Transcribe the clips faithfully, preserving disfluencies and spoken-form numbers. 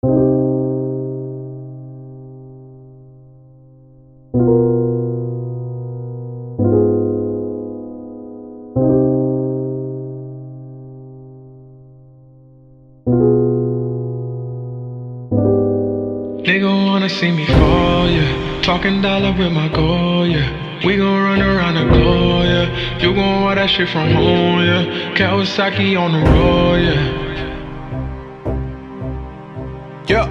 Nigga wanna see me fall, yeah. Talking dollar with my goal, yeah. We gon' run around the globe, yeah. You gon' want that shit from home, yeah. Kawasaki on the road, yeah. Yeah.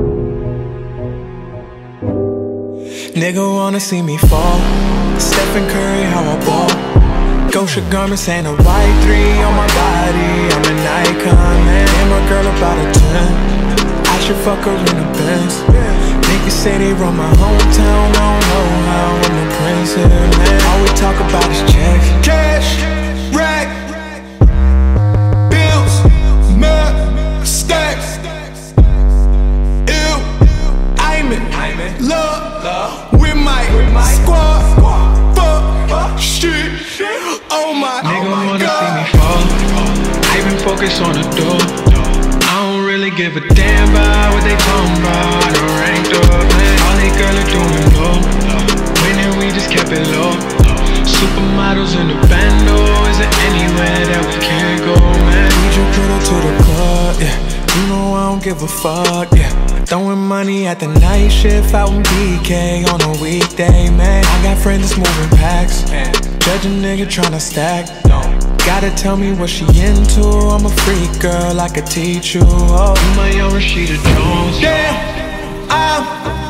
Nigga wanna see me fall. Stephen Curry, how I ball. Gosha garments and a white three on my body. I'm an icon, man. And my girl about a ten. I should fuck her in the Benz. Niggas say they run my hometown. I don't know how I'm the prince here, man. All we talk about is checks. Cash, rack, bills, mad, stacks. Ew, I'm in love with my squad. Fuck, shit, oh my God. Nigga wanna see me fall. I been focused on the door. I don't really give a damn about what they talking about. I done ranked up, man. All they girls are doing low. Winning, we just kept it low. Supermodels in the bando. Is there anywhere that we can't go, man? We just put her to the club, yeah. You know I don't give a fuck, yeah. Throwing money at the night shift out in B K on a weekday, man. I got friends that's moving packs. Judge a nigga tryna stack. Gotta tell me what she into. I'm a freak girl, I could teach you. Oh, You my young Rashida Jones. damn, I'm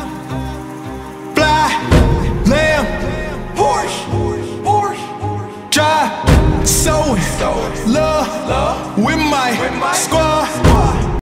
fly, lamb, Porsche, Porsche, drive, sewing, love with my squad.